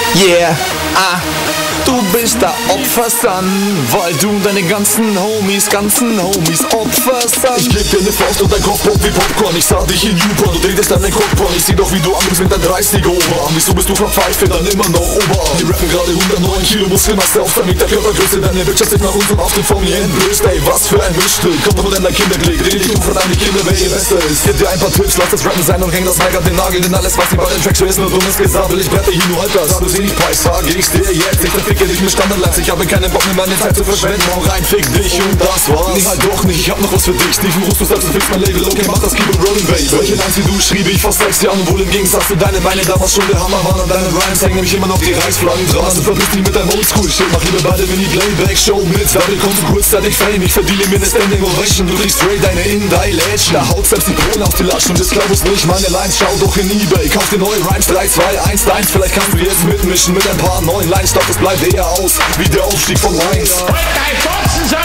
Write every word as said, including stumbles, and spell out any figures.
Yeah, ah, du bist der Opferson, weil du deine ganzen Homies, ganzen Homies opferst. Ich geb dir ne Faust und dein Kopf pumpt wie Popcorn. Ich sah dich in Newport, du drehst deinen Cockporn. Ich seh doch wie du anbringst mit deinem dreißiger Oberarm. Wieso bist du von Pfeife dann immer noch Oberarm? Die rappen gerade hundertneun Kilo Muskelmasse auf damit der Körpergröße. Deine Bitch hat sich nach uns und auf den von mir entblößt. Ey, was für ein Mischstück, kommt doch in dein Kinderklick. Dreh dich um von deine Kinder, wer ihr Bester ist. Gib dir ein paar Tipps, lass das Rappen sein und häng das Mic an den Nagel. Denn alles, was die bei den Tracks so ist, nur dummes Gesabel. Ich brette hier nur Halbgas, du seh nicht Preis, sag ich's dir jetzt. Ich verficke dich mit Standardlines, ich habe keinen Bock mehr meine Zeit zu verschwenden. Hau rein, fick dich und das war's. Nee, halt doch nicht, ich hab noch was für dich. Stephen rufst du selbst und fix mein Label. Okay, mach das, keep it rolling, baby. Solche Lines wie du schrieb ich vor sechs Jahren. Wohl im Gegensatz zu deine Meine damals schon der Hammer waren. An deinen Rhymes hängen nämlich immer noch die Reichsflaggen dran. Also verpiss dich mit deinem Oldschool-Shit. Mach lieber beide Mini-Playback-Show mit. Dadurch kommst du kurzzeitig Fame. Ich verdiene mir ne Standing Ovation. Du kriegst straight deine In-Dilation. Da haut selbst die Krone auf die Latschen. Und das glaub ich nicht, meine Lines. Schau doch in Ebay. Kauf dir neue Rhymes. drei, zwei, eins, eins. Vielleicht kannst du jetzt mitmischen mit ein paar neuen Lines. Doch das bleibt eher aus wie der Aufstieg von Lines. Dein Fotzen